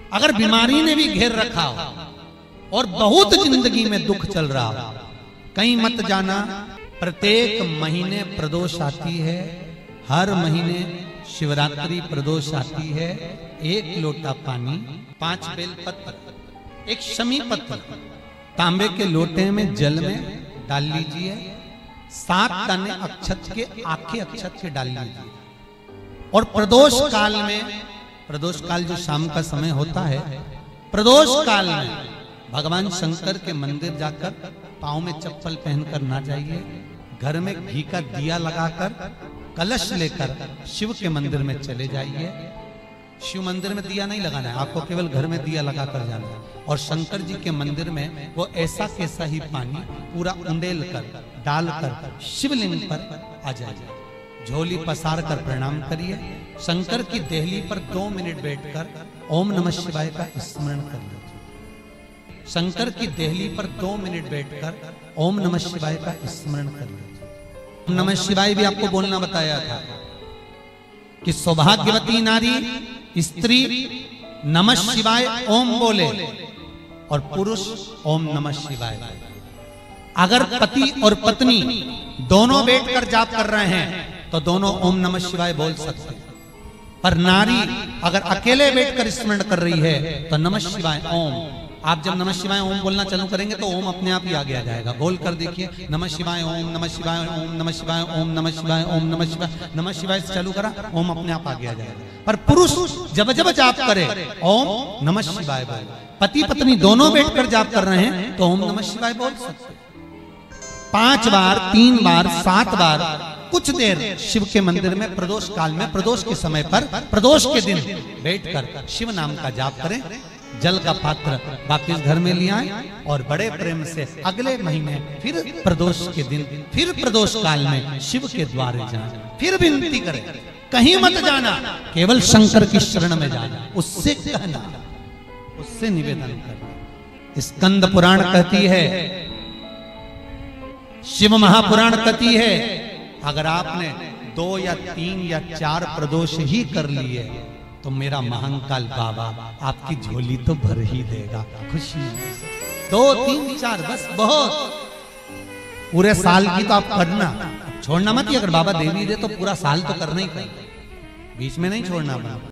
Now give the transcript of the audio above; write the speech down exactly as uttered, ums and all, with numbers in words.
अगर बीमारी ने भी घेर रखा हो और बहुत जिंदगी में दुख चल रहा हो, कहीं मत जाना। प्रत्येक महीने प्रदोष आती है, हर महीने शिवरात्रि प्रदोष आती है। एक लोटा पानी, पांच बेलपत्र, एक शमी पत्र तांबे के लोटे में जल में डाल लीजिए। सात दाने अक्षत के, आखे अक्षत के डाल लीजिए। और प्रदोष काल में, प्रदोष काल जो शाम का समय होता है, प्रदोष काल में भगवान शंकर के मंदिर जाकर पांव में चप्पल पहनकर ना जाइए। घर में घी का दिया लगाकर कलश लेकर शिव के मंदिर में चले जाइए। शिव मंदिर में दिया नहीं लगाना है आपको, केवल घर में दिया लगाकर जाना है। और शंकर जी के मंदिर में वो ऐसा कैसा ही पानी पूरा उंडेल कर डालकर शिवलिंग पर आ जाइए। झोली पसार कर प्रणाम करिए। शंकर की देहली पर दो मिनट बैठकर ओम नमः शिवाय का स्मरण कर लीजिए। शंकर की देहली पर दो मिनट बैठकर ओम नमः शिवाय का स्मरण कर लीजिए। ओम नमः शिवाय भी आपको बोलना बताया था कि सौभाग्यवती नारी स्त्री नमः शिवाय ओम बोले और पुरुष ओम नमः शिवाय। अगर पति और पत्नी दोनों बैठकर जाप कर रहे हैं तो दोनों ओम नमः शिवाय बोल सकते हैं। पर नारी अगर अकेले बैठकर स्मरण कर रही है तो नमः शिवाय ओम। आप जब नमः शिवाय ओम बोलना चालू करेंगे तो ओम अपने आप ही आगे आ जाएगा। बोल कर देखिए, नमः शिवाय ओम, नमः शिवाय ओम, नमः शिवाय ओम, नमः शिवाय ओम, नमः शिवाय। नमः शिवाय से चालू करा, ओम अपने आप आगे आ जाएगा। पर पुरुष जब जब जाप करे ओम नमः शिवाय बोल। पति पत्नी दोनों बैठकर जाप कर रहे हैं तो ओम नमः शिवाय बोल सकते। पांच बार, तीन बार, सात बार, कुछ देर शिव के मंदिर में प्रदोष काल में, प्रदोष के समय पर, प्रदोष के दिन बैठकर शिव नाम का जाप करें। जल का पात्र वापिस घर में ले आए और बड़े प्रेम से अगले महीने फिर प्रदोष के दिन, फिर प्रदोष काल में शिव के द्वारे जाए। फिर विनती करें, कहीं मत जाना, केवल शंकर की शरण में जाना। उससे कहना, उससे निवेदन करना। स्कंद पुराण कहती है, शिव महापुराण कहती है, अगर आपने दो या तीन या चार प्रदोष ही कर लिए तो मेरा महाकाल बाबा आपकी झोली तो भर ही देगा। खुशी दो तीन चार बस बहुत, पूरे साल की तो आप करना, छोड़ना मत। अगर बाबा देवी दे तो पूरा साल तो करना ही करना, बीच में नहीं छोड़ना।